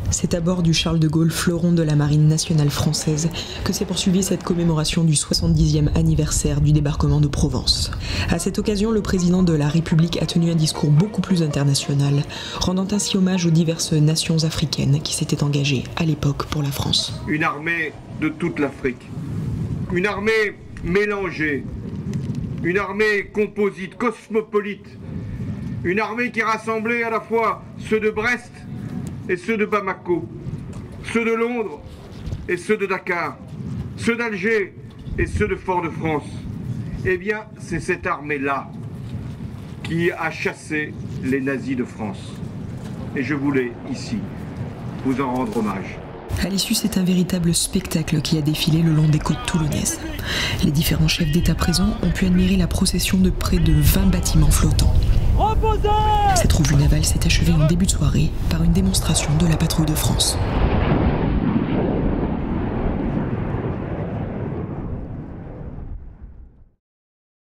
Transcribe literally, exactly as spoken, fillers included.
C'est à bord du Charles de Gaulle, fleuron de la marine nationale française, que s'est poursuivie cette commémoration du soixante-dixième anniversaire du débarquement de Provence. À cette occasion, le président de la République a tenu un discours beaucoup plus international, rendant ainsi hommage aux diverses nations africaines qui s'étaient engagées à l'époque pour la France. Une armée de toute l'Afrique, une armée mélangée, une armée composite, cosmopolite, une armée qui rassemblait à la fois ceux de Brest et ceux de Bamako, ceux de Londres et ceux de Dakar, ceux d'Alger et ceux de Fort-de-France. Eh bien, c'est cette armée-là qui a chassé les nazis de France. Et je voulais, ici, vous en rendre hommage. À l'issue, c'est un véritable spectacle qui a défilé le long des côtes toulonnaises. Les différents chefs d'État présents ont pu admirer la procession de près de vingt bâtiments flottants. Cette revue navale s'est achevée en début de soirée par une démonstration de la patrouille de France.